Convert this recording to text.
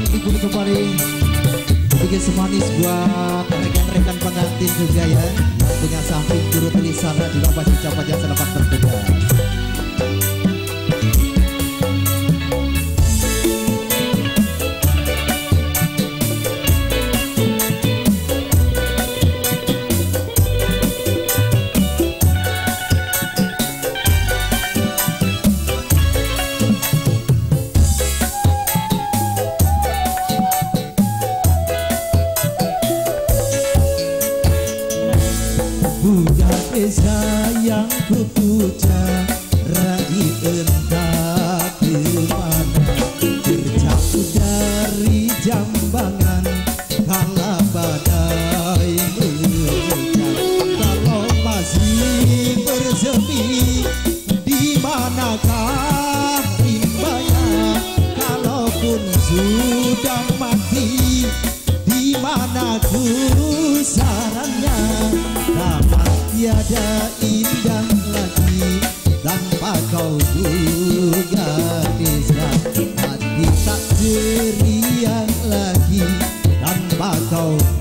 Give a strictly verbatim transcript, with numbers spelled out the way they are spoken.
dipilih kembali bikin semanis buat rekan-rekan pengantin juga ya, yang punya samping turut tulisan juga pasti ucapannya selamat bertugas. Desa yang kupuja ragi entah kemana, terjauh dari jambangan kala badai menerjang. Kalau masih bersemi di manakah rimbanya, kalaupun sudah mati di mana kusarannya. Dapat tiada indah lagi tanpa kau juga desa, hati tak ceria lagi tanpa kau